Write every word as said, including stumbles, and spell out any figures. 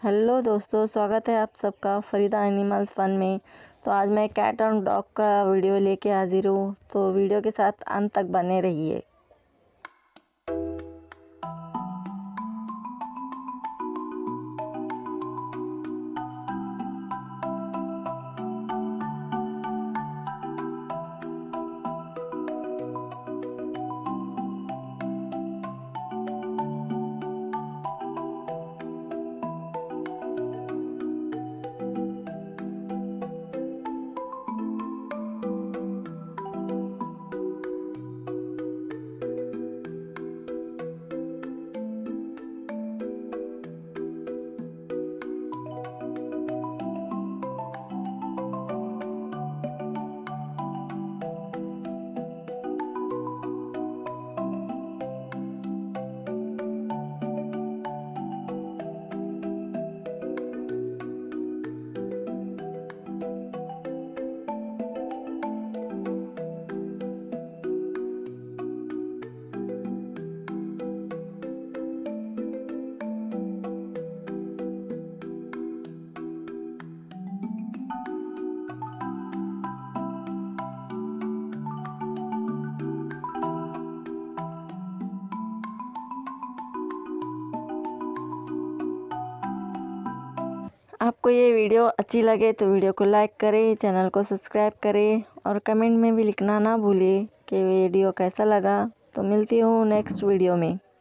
Hello दोस्तों, स्वागत है आप सबका फरीदा एनिमल्स फन में। तो आज मैं कैट और डॉग का वीडियो लेके हाजिर हूँ, तो वीडियो के साथ अंत तक बने रहिए। आपको ये वीडियो अच्छी लगे तो वीडियो को लाइक करें, चैनल को सब्सक्राइब करें और कमेंट में भी लिखना ना भूलिए कि वीडियो कैसा लगा। तो मिलती हूँ नेक्स्ट वीडियो में।